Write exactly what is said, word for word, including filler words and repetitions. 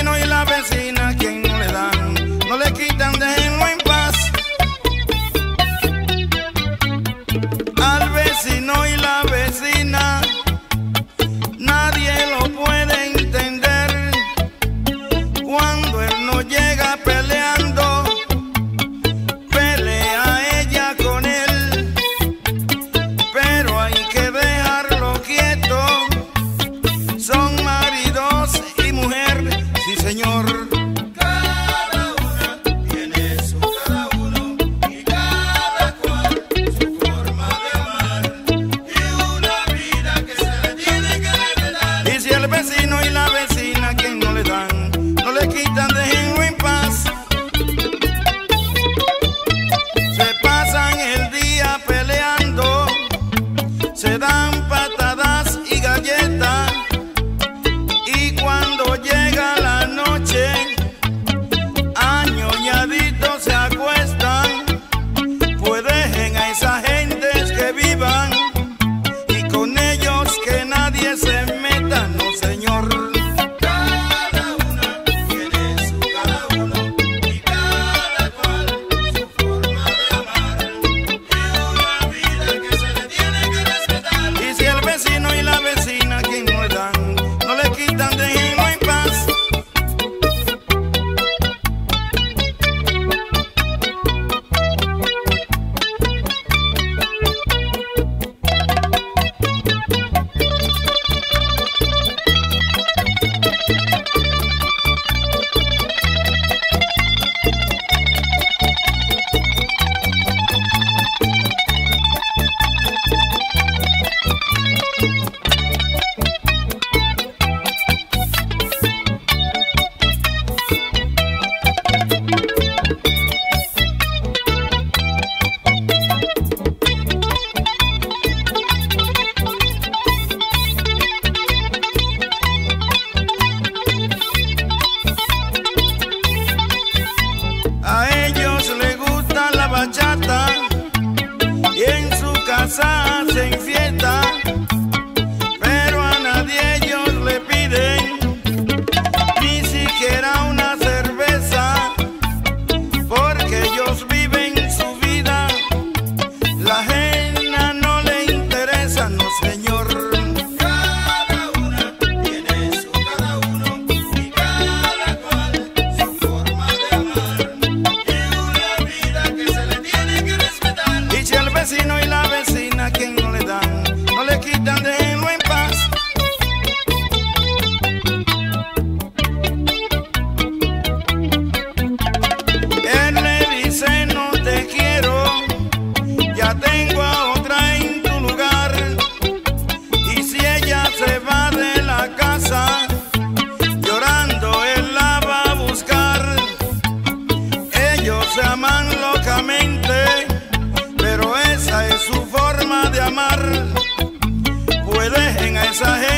vecino y la vecina, quien no le dan, no le quitan, déjenlo en paz. Al vecino y la vecina, nadie lo puede entender. Cuando él no llega peleando, pelea ella con él. Pero hay que dejarlo quieto, son maridos y mujer, sí señor. Cada una tiene su cada uno y cada cual su forma de amar, y una vida que se le tiene que respetar. Y si el vecino y la vecina, quien no le dan, no le quitan, déjenlo en paz. Se pasan el día peleando, se dan patadas y galletas, y cuando llega la noche, añoñaditos se acuestan. Pues dejen a esa gentes que vivan, y con ellos que nadie se meta, no señor. Cada una tiene su cada uno y cada cual su forma de amar, y una vida que se le tiene que respetar. Y si el vecino y la vecina, quien no le dan, no le quitan, déjenlo en paz. A ellos les gusta la bachata y en su casa hacen fiesta, pero a nadie ellos le piden ni siquiera una cerveza, porque ellos viven su vida, la ajena no le interesa, no señor. Cada una tiene su cada uno y cada cual su forma de amar, y una vida que se le tiene que respetar. Y si el vecino y la vecina, quien no le dan, no le quitan, déjenlo en paz. Él le dice no te quiero, ya tengo a otra en tu lugar. Y si ella se va de la casa, llorando él la va a buscar. Ellos se aman locamente, pero esa es su forma de amar. Pues dejen a esa gente